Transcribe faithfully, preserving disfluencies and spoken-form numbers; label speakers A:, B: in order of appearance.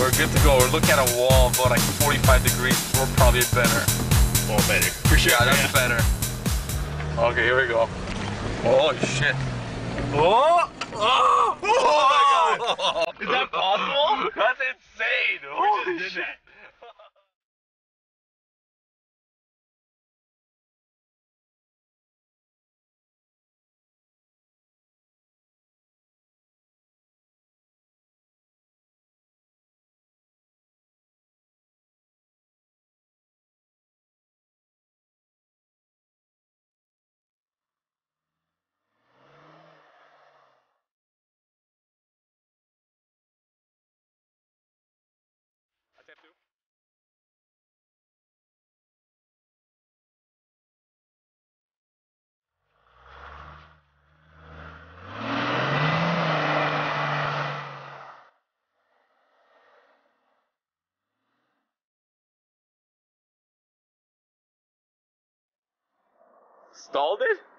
A: we're good to go. We're looking at a wall about like forty-five degrees. We're probably better.
B: Oh, better. For sure.
A: Yeah, that's
B: yeah.
A: better. Okay, here we go. Oh shit. Oh! Oh! Oh my god!
B: Is that possible?
A: That's insane! Who just did that? Stalled it?